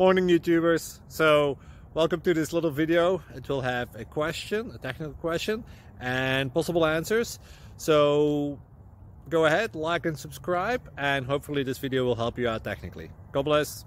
Morning YouTubers. So welcome to this little video. It will have a question, a technical question, and possible answers. So go ahead, like and subscribe, and hopefully this video will help you out technically. God bless.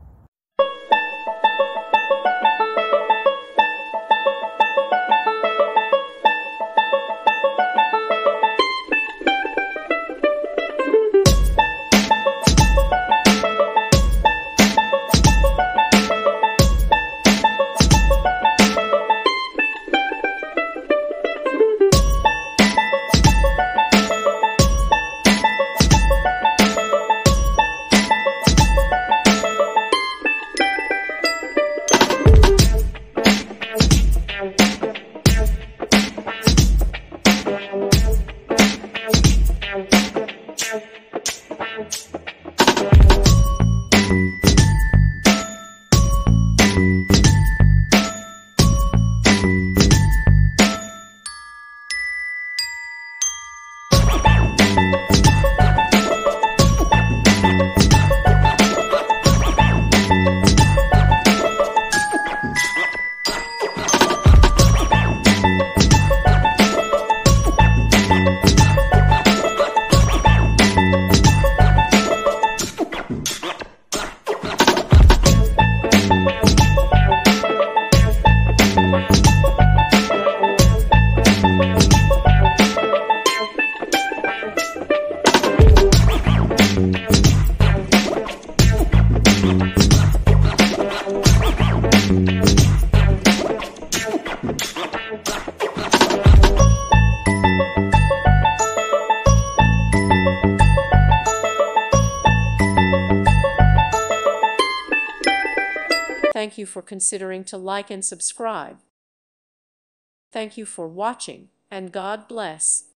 Thank you for considering to like and subscribe. Thank you for watching, and God bless.